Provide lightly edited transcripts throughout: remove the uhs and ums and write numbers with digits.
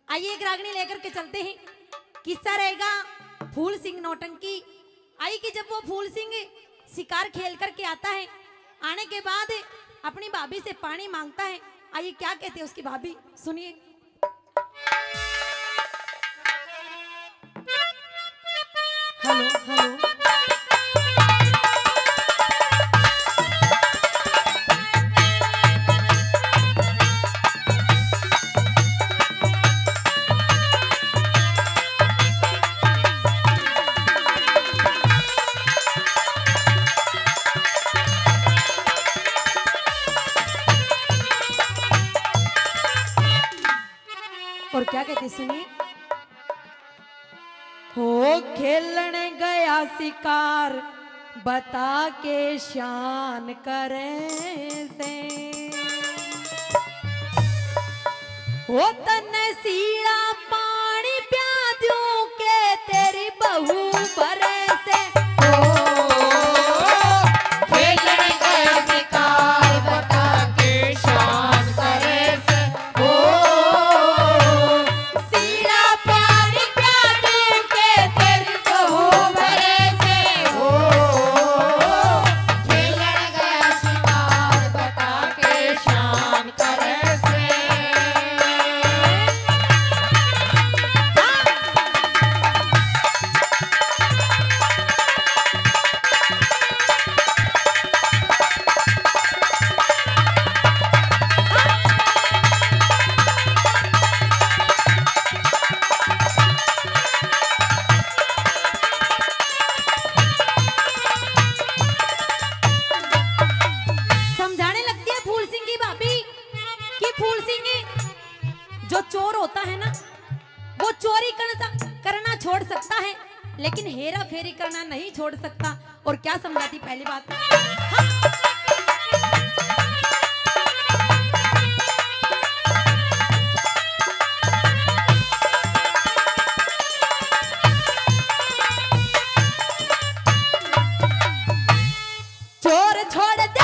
आइए एक रागनी लेकर के चलते हैं। किस्सा रहेगा फूल सिंह नौटंकी। आई कि जब वो फूल सिंह शिकार खेल करके आता है, आने के बाद अपनी भाभी से पानी मांगता है। आइए क्या कहते हैं उसकी भाभी, सुनिए। हेलो हेलो और क्या कहते सुनिए। हो खेलने गया शिकार बता के शान करे से, हो तन सीड़ा पानी प्या दूं के तेरी बहू भरे से। जो चोर होता है ना, वो चोरी करना छोड़ सकता है, लेकिन हेरा फेरी करना नहीं छोड़ सकता। और क्या समझाती पहली बात, हाँ। चोर छोड़ दे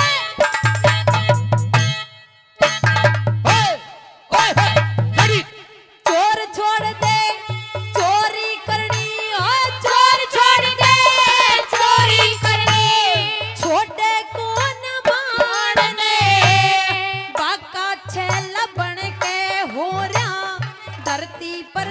धरती पर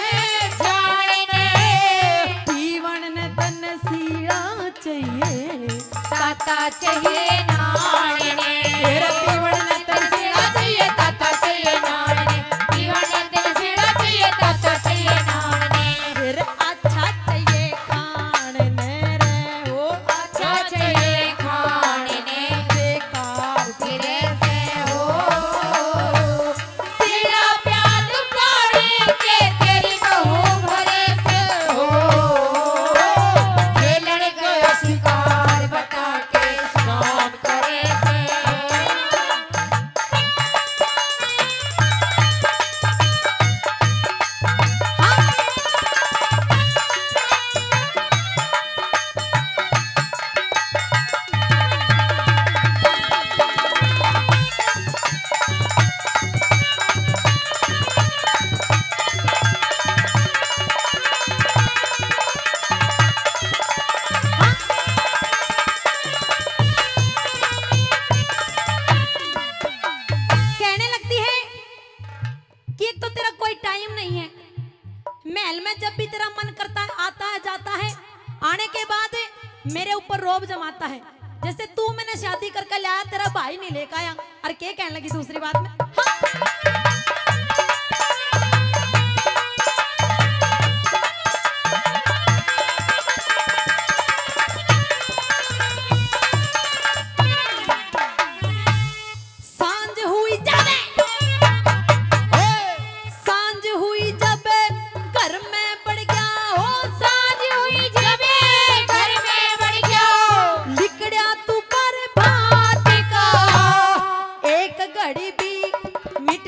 जीवन ने तन सीड़ा चाहिए, ताता चाहिए नाड़ने। तेरा जीवन ने तन सीड़ा चाहिए, ताता चाहिए नाड़ने। जीवन ने तन सीड़ा चाहिए, ताता चाहिए नाड़ने। फिर अच्छा चाहिए खाने रे, वो अच्छा चाहिए खाने, बेकार फिरे से हो। महल में जब भी तेरा मन करता है आता है जाता है, आने के बाद मेरे ऊपर रोब जमाता है। जैसे तू मैंने शादी करके लाया, तेरा भाई नहीं लेकर आया। और क्या कहने लगी दूसरी बात में, हाँ। घड़ी भी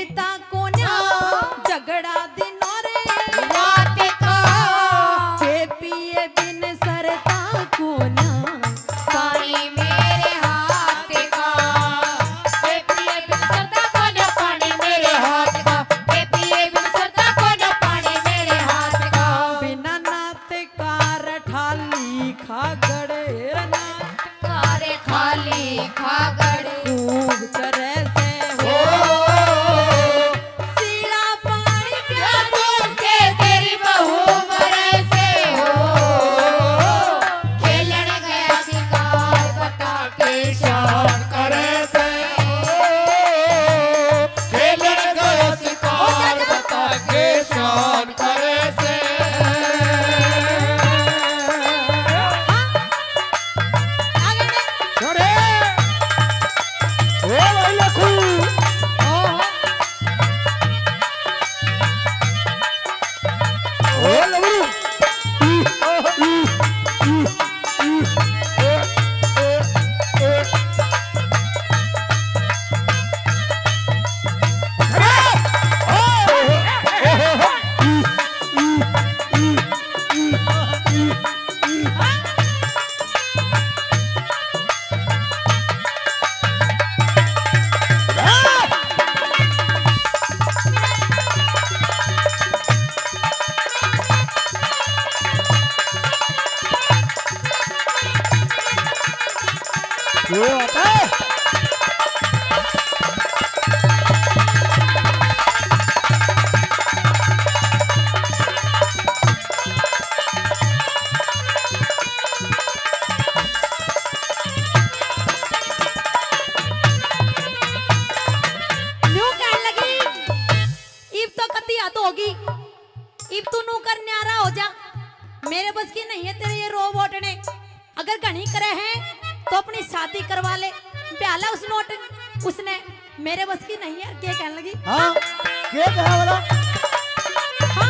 इब तू नू कर न्यारा हो जा, मेरे बस की नहीं है तेरे ये रोबोट ने। अगर घनी करे हैं तो अपनी शादी करवा ले। प्याला उस नोट उसने मेरे बस की नहीं है। क्या कहने लगी? हाँ क्या कहा वाला? हाँ?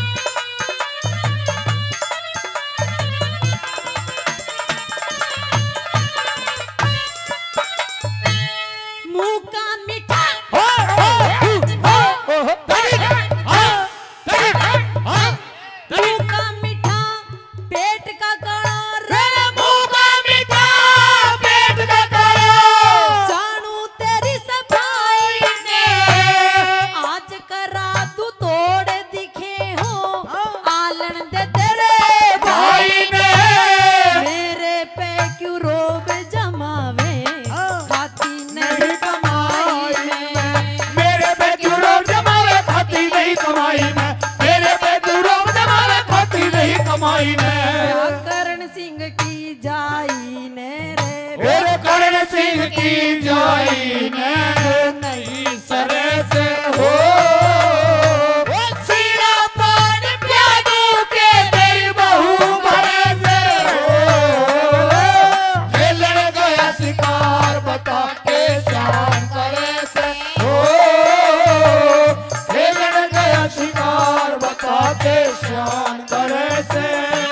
मुंह का मीठा करण सिंह की जाई ने रे, करण सिंह की जाई ने नहीं सरे से हो सीना पान प्यादू के तेरी बहू भरे से हो। खेलने गया शिकार बता के शान करे से हो। खेलने गया शिकार बता के शान करे से।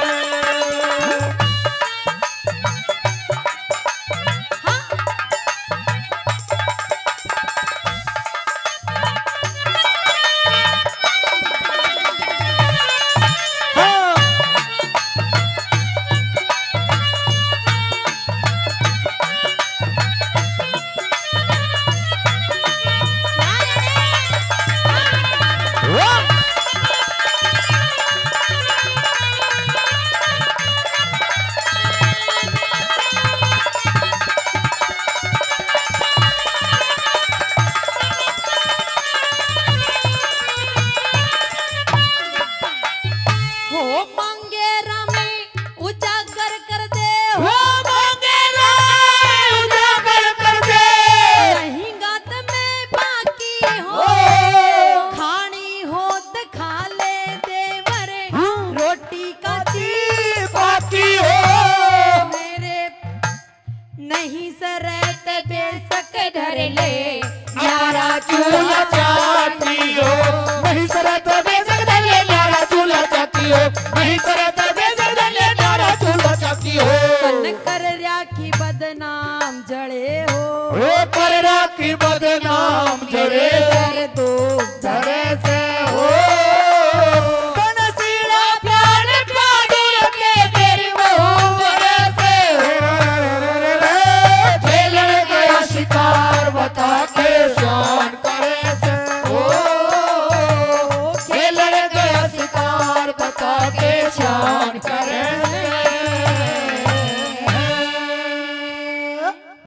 नहीं सरत बेसक धर ले न्यारा चूल्हा चाहती हो। नहीं सरत बेसक धर ले न्यारा चूल्हा चाहती हो। नहीं सरत बेसक धर ले न्यारा चूल्हा चाहती हो। कन कर राखी बदनाम जड़े हो। कर राखी बदनाम जड़े